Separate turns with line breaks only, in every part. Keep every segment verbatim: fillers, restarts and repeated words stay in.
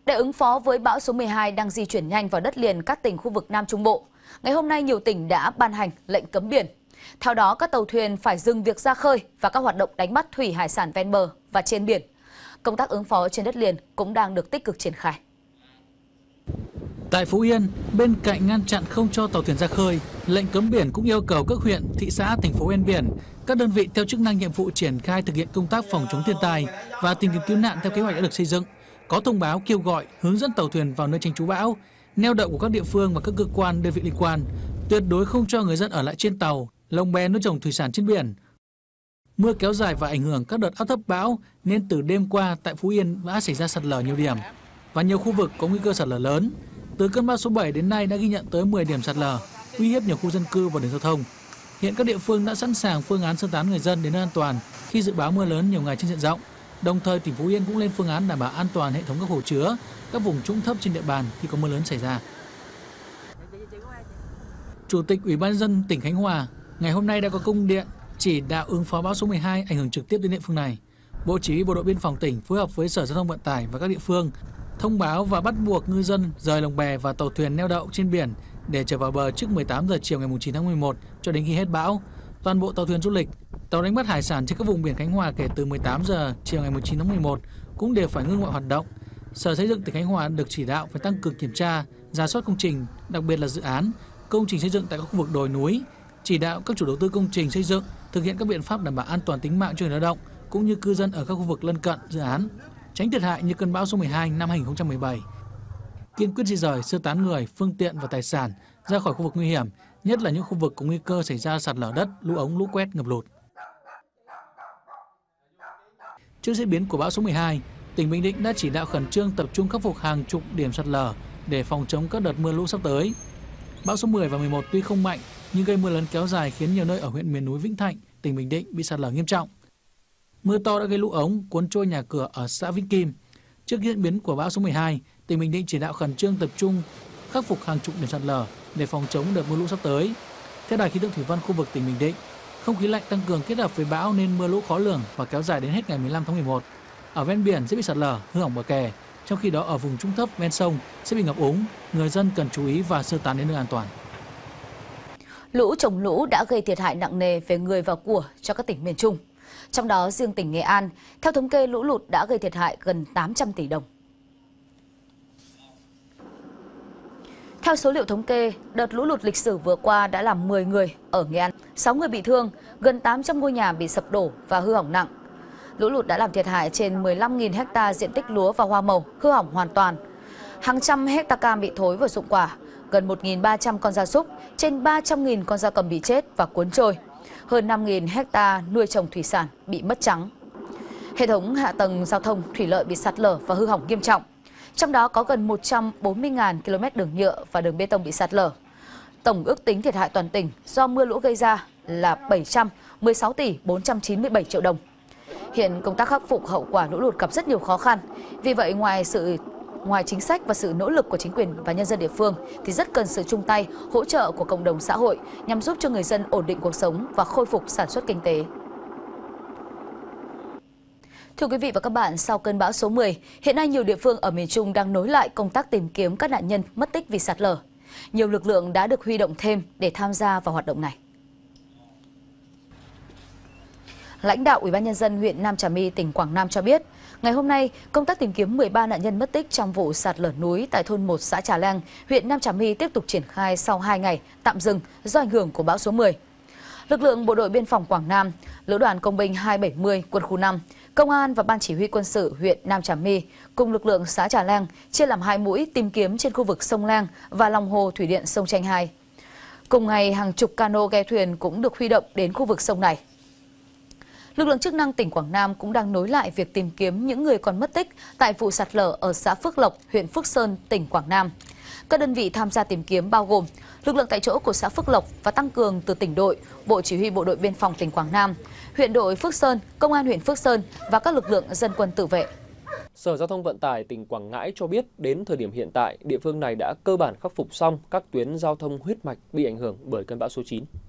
Để ứng phó với bão số mười hai đang di chuyển nhanh vào đất liền các tỉnh khu vực Nam Trung Bộ, ngày hôm nay nhiều tỉnh đã ban hành lệnh cấm biển. Theo đó, các tàu thuyền phải dừng việc ra khơi và các hoạt động đánh bắt thủy hải sản ven bờ và trên biển. Công tác ứng phó trên đất liền cũng đang được tích cực triển khai.
Tại Phú Yên, bên cạnh ngăn chặn không cho tàu thuyền ra khơi, lệnh cấm biển cũng yêu cầu các huyện, thị xã, thành phố ven biển, các đơn vị theo chức năng nhiệm vụ triển khai thực hiện công tác phòng chống thiên tai và tìm kiếm cứu nạn theo kế hoạch đã được xây dựng, có thông báo kêu gọi hướng dẫn tàu thuyền vào nơi tránh trú bão, neo đậu của các địa phương và các cơ quan đơn vị liên quan, tuyệt đối không cho người dân ở lại trên tàu, lồng bè nuôi trồng thủy sản trên biển. Mưa kéo dài và ảnh hưởng các đợt áp thấp bão nên từ đêm qua tại Phú Yên đã xảy ra sạt lở nhiều điểm và nhiều khu vực có nguy cơ sạt lở lớn. Từ cơn bão số bảy đến nay đã ghi nhận tới mười điểm sạt lở, uy hiếp nhiều khu dân cư và đường giao thông. Hiện các địa phương đã sẵn sàng phương án sơ tán người dân đến nơi an toàn khi dự báo mưa lớn nhiều ngày trên diện rộng. Đồng thời, tỉnh Phú Yên cũng lên phương án đảm bảo an toàn hệ thống các hồ chứa, các vùng trũng thấp trên địa bàn khi có mưa lớn xảy ra. Chủ tịch Ủy ban nhân dân tỉnh Khánh Hòa ngày hôm nay đã có công điện chỉ đạo ứng phó bão số mười hai ảnh hưởng trực tiếp đến địa phương này. Bộ Chỉ huy Bộ đội Biên phòng tỉnh phối hợp với Sở Giao thông Vận tải và các địa phương thông báo và bắt buộc ngư dân rời lồng bè và tàu thuyền neo đậu trên biển để trở vào bờ trước mười tám giờ chiều ngày chín tháng mười một cho đến khi hết bão. Toàn bộ tàu thuyền du lịch, tàu đánh bắt hải sản trên các vùng biển Khánh Hòa kể từ mười tám giờ chiều ngày chín tháng mười một cũng đều phải ngưng mọi hoạt động. Sở Xây dựng tỉnh Khánh Hòa được chỉ đạo phải tăng cường kiểm tra, rà soát công trình, đặc biệt là dự án, công trình xây dựng tại các khu vực đồi núi, chỉ đạo các chủ đầu tư công trình xây dựng thực hiện các biện pháp đảm bảo an toàn tính mạng cho người lao động cũng như cư dân ở các khu vực lân cận dự án, tránh thiệt hại như cơn bão số mười hai năm hai nghìn không trăm mười bảy. Kiên quyết di rời, sơ tán người, phương tiện và tài sản ra khỏi khu vực nguy hiểm, nhất là những khu vực có nguy cơ xảy ra sạt lở đất, lũ ống, lũ quét, ngập lụt. Trước diễn biến của bão số mười hai, tỉnh Bình Định đã chỉ đạo khẩn trương tập trung khắc phục hàng chục điểm sạt lở để phòng chống các đợt mưa lũ sắp tới. Bão số mười và mười một tuy không mạnh nhưng gây mưa lớn kéo dài khiến nhiều nơi ở huyện miền núi Vĩnh Thạnh, tỉnh Bình Định bị sạt lở nghiêm trọng. Mưa to đã gây lũ ống, cuốn trôi nhà cửa ở xã Vĩnh Kim. Trước diễn biến của bão số mười hai, tỉnh Bình Định chỉ đạo khẩn trương tập trung khắc phục hàng chục điểm sạt lở để phòng chống đợt mưa lũ sắp tới. Theo Đài khí tượng thủy văn khu vực tỉnh Bình Định, không khí lạnh tăng cường kết hợp với bão nên mưa lũ khó lường và kéo dài đến hết ngày mười lăm tháng mười một. Ở ven biển sẽ bị sạt lở, hư hỏng bờ kè, trong khi đó ở vùng trũng thấp ven sông sẽ bị ngập úng. Người dân cần chú ý và sơ tán đến nơi an toàn.
Lũ trồng lũ đã gây thiệt hại nặng nề về người và của cho các tỉnh miền Trung. Trong đó, riêng tỉnh Nghệ An, theo thống kê lũ lụt đã gây thiệt hại gần tám trăm tỷ đồng. Theo số liệu thống kê, đợt lũ lụt lịch sử vừa qua đã làm mười người ở Nghệ An, sáu người bị thương, gần tám trăm ngôi nhà bị sập đổ và hư hỏng nặng. Lũ lụt đã làm thiệt hại trên mười lăm nghìn ha diện tích lúa và hoa màu, hư hỏng hoàn toàn. Hàng trăm hecta cam bị thối và rụng quả, gần một nghìn ba trăm con gia súc, trên ba trăm nghìn con gia cầm bị chết và cuốn trôi. Hơn năm nghìn ha nuôi trồng thủy sản bị mất trắng. Hệ thống hạ tầng giao thông thủy lợi bị sạt lở và hư hỏng nghiêm trọng. Trong đó có gần một trăm bốn mươi nghìn ki lô mét đường nhựa và đường bê tông bị sạt lở. Tổng ước tính thiệt hại toàn tỉnh do mưa lũ gây ra là bảy trăm mười sáu tỷ bốn trăm chín mươi bảy triệu đồng. Hiện công tác khắc phục hậu quả lũ lụt gặp rất nhiều khó khăn. Vì vậy, ngoài sự ngoài chính sách và sự nỗ lực của chính quyền và nhân dân địa phương thì rất cần sự chung tay, hỗ trợ của cộng đồng xã hội nhằm giúp cho người dân ổn định cuộc sống và khôi phục sản xuất kinh tế. Thưa quý vị và các bạn, sau cơn bão số mười, hiện nay nhiều địa phương ở miền Trung đang nối lại công tác tìm kiếm các nạn nhân mất tích vì sạt lở. Nhiều lực lượng đã được huy động thêm để tham gia vào hoạt động này. Lãnh đạo Ủy ban nhân dân huyện Nam Trà My, tỉnh Quảng Nam cho biết, ngày hôm nay, công tác tìm kiếm mười ba nạn nhân mất tích trong vụ sạt lở núi tại thôn một xã Trà Leng, huyện Nam Trà My tiếp tục triển khai sau hai ngày tạm dừng do ảnh hưởng của bão số mười. Lực lượng Bộ đội Biên phòng Quảng Nam, Lữ đoàn Công binh hai bảy mươi quân khu năm, Công an và Ban Chỉ huy quân sự huyện Nam Trà My cùng lực lượng xã Trà Leng chia làm hai mũi tìm kiếm trên khu vực sông Leng và lòng hồ thủy điện sông Chanh hai. Cùng ngày, hàng chục cano ghe thuyền cũng được huy động đến khu vực sông này. Lực lượng chức năng tỉnh Quảng Nam cũng đang nối lại việc tìm kiếm những người còn mất tích tại vụ sạt lở ở xã Phước Lộc, huyện Phước Sơn, tỉnh Quảng Nam. Các đơn vị tham gia tìm kiếm bao gồm lực lượng tại chỗ của xã Phước Lộc và tăng cường từ tỉnh đội, Bộ Chỉ huy Bộ đội Biên phòng tỉnh Quảng Nam, huyện đội Phước Sơn, Công an huyện Phước Sơn và các lực lượng dân quân tự vệ.
Sở Giao thông Vận tải tỉnh Quảng Ngãi cho biết đến thời điểm hiện tại, địa phương này đã cơ bản khắc phục xong các tuyến giao thông huyết mạch bị ảnh hưởng bởi cơn bão số chín.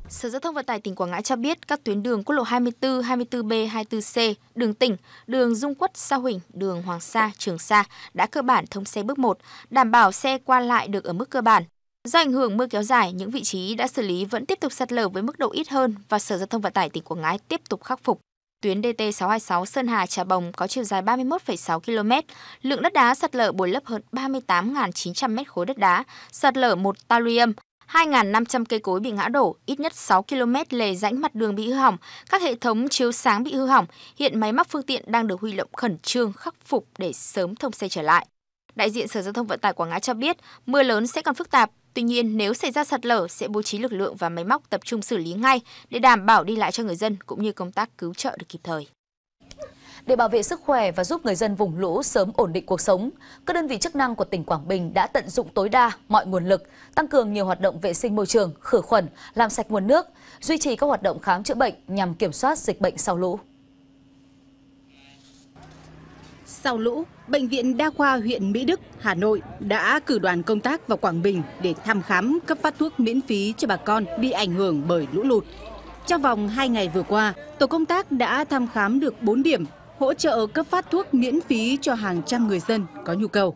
Sở Giao thông Vận tải tỉnh Quảng Ngãi cho biết các tuyến đường quốc lộ hai mươi tư, hai mươi tư B, hai mươi tư C, đường tỉnh, đường Dung Quất, Sa Huỳnh, đường Hoàng Sa, Trường Sa đã cơ bản thông xe bước một, đảm bảo xe qua lại được ở mức cơ bản. Do ảnh hưởng mưa kéo dài, những vị trí đã xử lý vẫn tiếp tục sạt lở với mức độ ít hơn và Sở Giao thông Vận tải tỉnh Quảng Ngãi tiếp tục khắc phục. Tuyến D T sáu hai sáu Sơn Hà - Trà Bồng có chiều dài ba mươi mốt phẩy sáu ki lô mét, lượng đất đá sạt lở bồi lấp hơn ba mươi tám nghìn chín trăm mét khối đất đá, sạt lở một ta luy âm, hai nghìn năm trăm cây cối bị ngã đổ, ít nhất sáu ki lô mét lề rãnh mặt đường bị hư hỏng, các hệ thống chiếu sáng bị hư hỏng, hiện máy móc phương tiện đang được huy động khẩn trương khắc phục để sớm thông xe trở lại. Đại diện Sở Giao thông Vận tải Quảng Ngãi cho biết, mưa lớn sẽ còn phức tạp, tuy nhiên nếu xảy ra sạt lở sẽ bố trí lực lượng và máy móc tập trung xử lý ngay để đảm bảo đi lại cho người dân cũng như công tác cứu trợ được kịp thời.
Để bảo vệ sức khỏe và giúp người dân vùng lũ sớm ổn định cuộc sống, các đơn vị chức năng của tỉnh Quảng Bình đã tận dụng tối đa mọi nguồn lực, tăng cường nhiều hoạt động vệ sinh môi trường, khử khuẩn, làm sạch nguồn nước, duy trì các hoạt động khám chữa bệnh nhằm kiểm soát dịch bệnh sau lũ.
Sau lũ, Bệnh viện Đa khoa huyện Mỹ Đức, Hà Nội đã cử đoàn công tác vào Quảng Bình để thăm khám, cấp phát thuốc miễn phí cho bà con bị ảnh hưởng bởi lũ lụt. Trong vòng hai ngày vừa qua, tổ công tác đã thăm khám được bốn điểm, hỗ trợ cấp phát thuốc miễn phí cho hàng trăm người dân có nhu cầu.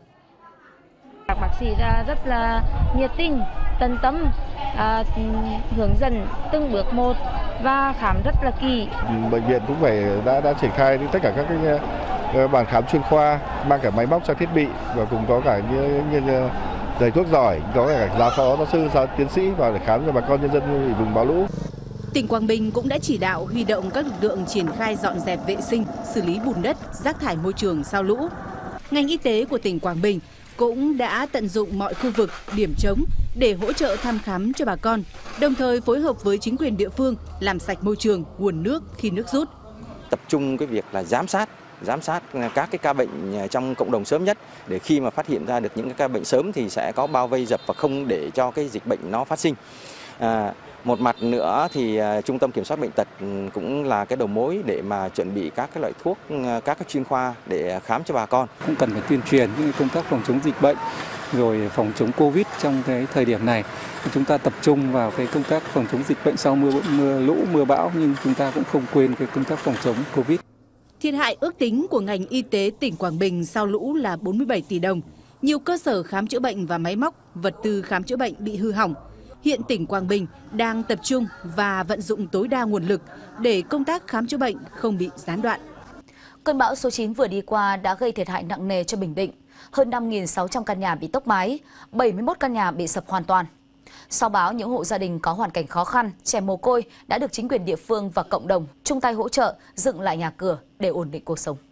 Các bác sĩ rất là nhiệt tình, tận tâm, à, hướng dẫn từng bước một và khám rất là kỳ.
Bệnh viện cũng phải đã đã triển khai tất cả các cái bàn khám chuyên khoa, mang cả máy móc trang thiết bị và cùng có cả những, những thầy thuốc giỏi, có cả giáo phó giáo sư, giáo tiến sĩ vào để khám cho bà con nhân dân vùng bão lũ.
Tỉnh Quảng Bình cũng đã chỉ đạo huy động các lực lượng triển khai dọn dẹp vệ sinh, xử lý bùn đất, rác thải môi trường sau lũ. Ngành y tế của tỉnh Quảng Bình cũng đã tận dụng mọi khu vực, điểm trống để hỗ trợ thăm khám cho bà con, đồng thời phối hợp với chính quyền địa phương làm sạch môi trường, nguồn nước khi nước rút.
Tập trung cái việc là giám sát, giám sát các cái ca bệnh trong cộng đồng sớm nhất để khi mà phát hiện ra được những cái ca bệnh sớm thì sẽ có bao vây dập và không để cho cái dịch bệnh nó phát sinh. À, Một mặt nữa thì uh, Trung tâm Kiểm soát Bệnh tật cũng là cái đầu mối để mà chuẩn bị các cái loại thuốc, uh, các cái chuyên khoa để khám cho bà con.
Cũng cần phải tuyên truyền những công tác phòng chống dịch bệnh, rồi phòng chống Covid trong cái thời điểm này. Chúng ta tập trung vào cái công tác phòng chống dịch bệnh sau mưa, mưa lũ, mưa bão, nhưng chúng ta cũng không quên cái công tác phòng chống Covid.
Thiệt hại ước tính của ngành y tế tỉnh Quảng Bình sau lũ là bốn mươi bảy tỷ đồng. Nhiều cơ sở khám chữa bệnh và máy móc, vật tư khám chữa bệnh bị hư hỏng. Hiện tỉnh Quảng Bình đang tập trung và vận dụng tối đa nguồn lực để công tác khám chữa bệnh không bị gián đoạn.
Cơn bão số chín vừa đi qua đã gây thiệt hại nặng nề cho Bình Định. Hơn năm nghìn sáu trăm căn nhà bị tốc mái, bảy mươi mốt căn nhà bị sập hoàn toàn. Sau bão, những hộ gia đình có hoàn cảnh khó khăn, trẻ mồ côi đã được chính quyền địa phương và cộng đồng chung tay hỗ trợ dựng lại nhà cửa để ổn định cuộc sống.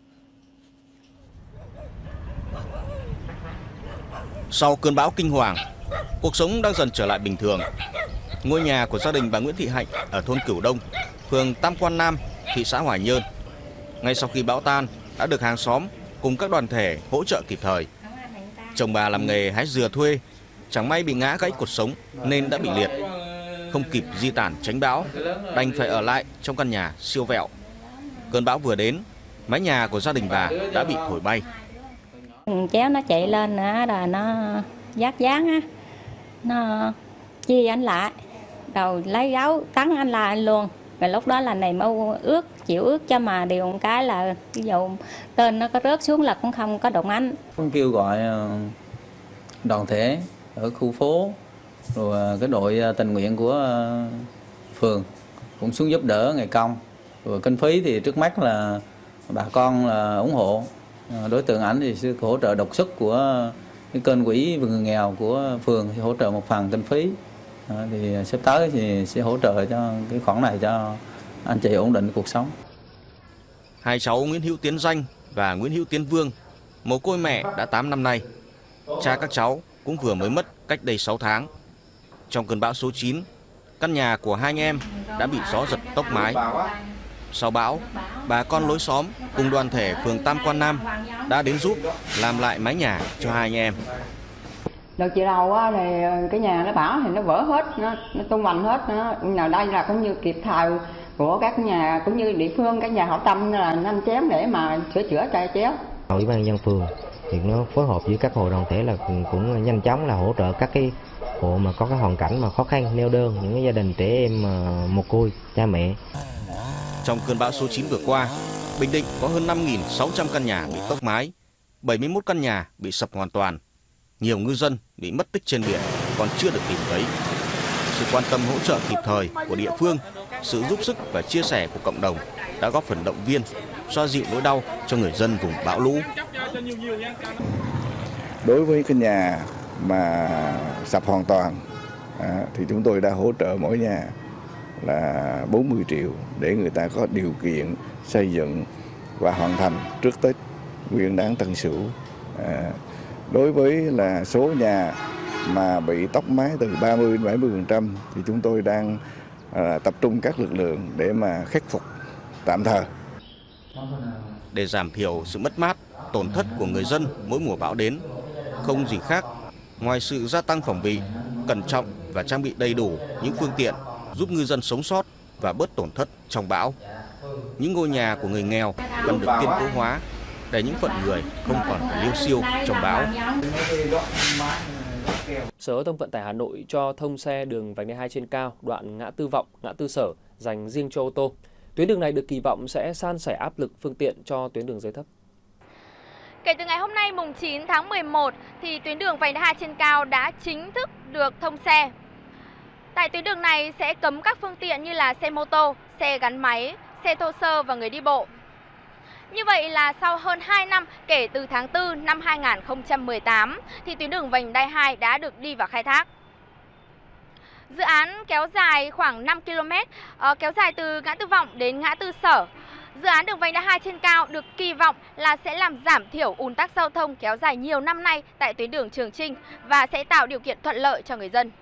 Sau cơn bão kinh hoàng, cuộc sống đang dần trở lại bình thường. Ngôi nhà của gia đình bà Nguyễn Thị Hạnh ở thôn Cửu Đông, phường Tam Quan Nam, thị xã Hoài Nhơn, ngay sau khi bão tan đã được hàng xóm cùng các đoàn thể hỗ trợ kịp thời. Chồng bà làm nghề hái dừa thuê, chẳng may bị ngã gãy cột sống nên đã bị liệt, không kịp di tản tránh bão, đành phải ở lại trong căn nhà siêu vẹo. Cơn bão vừa đến, mái nhà của gia đình bà đã bị thổi bay.
Chéo nó chạy lên nữa là nó giác dáng á, nó chia anh lại, đầu lấy gấu cắn anh lại anh luôn. Và lúc đó là này mau ướt, chịu ướt cho mà điều một cái là ví dụ tên nó có rớt xuống là cũng không có đụng anh.
Cũng kêu gọi đoàn thể ở khu phố, rồi cái đội tình nguyện của phường cũng xuống giúp đỡ ngày công. Rồi kinh phí thì trước mắt là bà con là ủng hộ. Đối tượng ảnh thì sẽ hỗ trợ đột xuất của cái kênh quỹ vì người nghèo của phường thì hỗ trợ một phần kinh phí. À, thì sắp tới thì sẽ hỗ trợ cho cái khoản này cho anh chị ổn định cuộc sống.
Hai cháu Nguyễn Hữu Tiến Danh và Nguyễn Hữu Tiến Vương, mồ côi mẹ đã tám năm nay. Cha các cháu cũng vừa mới mất cách đây sáu tháng. Trong cơn bão số chín, căn nhà của hai anh em đã bị gió giật tốc mái. Sau bão, bà con lối xóm cùng đoàn thể phường Tam Quan Nam đã đến giúp làm lại mái nhà cho hai anh em.
Đợt chiều đầu thì cái nhà nó bão thì nó vỡ hết, nó, nó tung hoành hết. Nào đây là cũng như kịp thời của các nhà cũng như địa phương, các nhà hảo tâm là nhanh chém để mà sửa chữa cho chéo.
Ủy ban nhân dân phường thì nó phối hợp với các hội đoàn thể là cũng nhanh chóng là hỗ trợ các cái hộ mà có cái hoàn cảnh mà khó khăn, neo đơn, những cái gia đình trẻ em mồ côi cha mẹ.
Trong cơn bão số chín vừa qua, Bình Định có hơn năm nghìn sáu trăm căn nhà bị tốc mái, bảy mươi mốt căn nhà bị sập hoàn toàn. Nhiều ngư dân bị mất tích trên biển còn chưa được tìm thấy. Sự quan tâm hỗ trợ kịp thời của địa phương, sự giúp sức và chia sẻ của cộng đồng đã góp phần động viên, xoa dịu nỗi đau cho người dân vùng bão lũ.
Đối với cái nhà mà sập hoàn toàn à, thì chúng tôi đã hỗ trợ mỗi nhà là bốn mươi triệu để người ta có điều kiện xây dựng và hoàn thành trước Tết Nguyên đán Tân Sửu. À, đối với là số nhà mà bị tốc mái từ ba mươi đến bảy mươi phần trăm thì chúng tôi đang à, tập trung các lực lượng để mà khắc phục tạm thời.
Để giảm thiểu sự mất mát, tổn thất của người dân mỗi mùa bão đến, không gì khác ngoài sự gia tăng phòng bị, cẩn trọng và trang bị đầy đủ những phương tiện giúp ngư dân sống sót và bớt tổn thất trong bão. Những ngôi nhà của người nghèo cần được kiên cố hóa để những phận người không còn phải liêu xiêu trong bão.
Sở Giao thông Vận tải Hà Nội cho thông xe đường vành đai hai trên cao đoạn ngã tư Vọng, ngã tư Sở dành riêng cho ô tô. Tuyến đường này được kỳ vọng sẽ san sẻ áp lực phương tiện cho tuyến đường dưới thấp.
Kể từ ngày hôm nay mùng chín tháng mười một thì tuyến đường vành đai hai trên cao đã chính thức được thông xe. Tại tuyến đường này sẽ cấm các phương tiện như là xe mô tô, xe gắn máy, xe thô sơ và người đi bộ. Như vậy là sau hơn hai năm kể từ tháng tư năm hai nghìn không trăm mười tám thì tuyến đường vành đai hai đã được đi vào khai thác. Dự án kéo dài khoảng năm ki lô mét, kéo dài từ ngã tư Vọng đến ngã tư Sở. Dự án đường vành đai hai trên cao được kỳ vọng là sẽ làm giảm thiểu ùn tắc giao thông kéo dài nhiều năm nay tại tuyến đường Trường Chinh và sẽ tạo điều kiện thuận lợi cho người dân.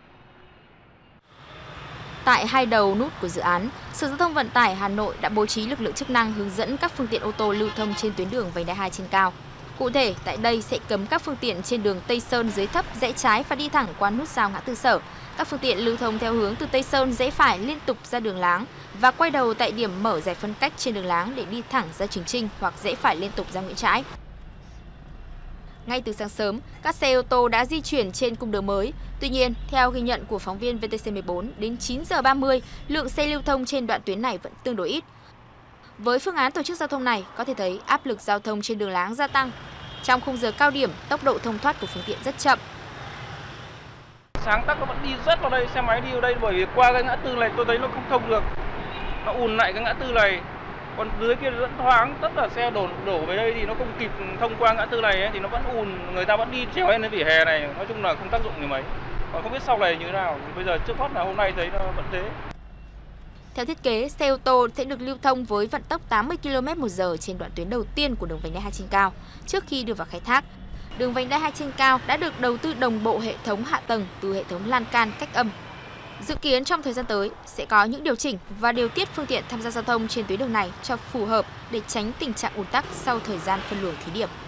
Tại hai đầu nút của dự án, Sở Giao thông Vận tải Hà Nội đã bố trí lực lượng chức năng hướng dẫn các phương tiện ô tô lưu thông trên tuyến đường vành đai hai trên cao. Cụ thể, tại đây sẽ cấm các phương tiện trên đường Tây Sơn dưới thấp rẽ trái và đi thẳng qua nút giao ngã tư Sở. Các phương tiện lưu thông theo hướng từ Tây Sơn rẽ phải liên tục ra đường Láng và quay đầu tại điểm mở giải phân cách trên đường Láng để đi thẳng ra Trường Chinh hoặc rẽ phải liên tục ra Nguyễn Trãi. Ngay từ sáng sớm, các xe ô tô đã di chuyển trên cung đường mới. Tuy nhiên, theo ghi nhận của phóng viên vê tê xê mười bốn, đến chín giờ ba mươi, lượng xe lưu thông trên đoạn tuyến này vẫn tương đối ít. Với phương án tổ chức giao thông này, có thể thấy áp lực giao thông trên đường Láng gia tăng. Trong khung giờ cao điểm, tốc độ thông thoát của phương tiện rất chậm.
Sáng tắc nó vẫn đi rất vào đây, xe máy đi vào đây bởi vì qua cái ngã tư này tôi thấy nó không thông được. Nó ùn lại cái ngã tư này. Còn dưới kia vẫn thoáng, tất cả xe đổ đổ về đây thì nó không kịp thông qua ngã tư này ấy, thì nó vẫn ùn, người ta vẫn đi trèo lên vỉa hè này, nói chung là không tác dụng gì mấy. Còn không biết sau này như thế nào, bây giờ trước mắt là hôm nay thấy nó vẫn thế.
Theo thiết kế, xe ô tô sẽ được lưu thông với vận tốc tám mươi ki lô mét một giờ trên đoạn tuyến đầu tiên của đường vành đai hai trên cao trước khi đưa vào khai thác. Đường vành đai hai trên cao đã được đầu tư đồng bộ hệ thống hạ tầng từ hệ thống lan can cách âm. Dự kiến trong thời gian tới sẽ có những điều chỉnh và điều tiết phương tiện tham gia giao thông trên tuyến đường này cho phù hợp để tránh tình trạng ùn tắc sau thời gian phân luồng thí điểm.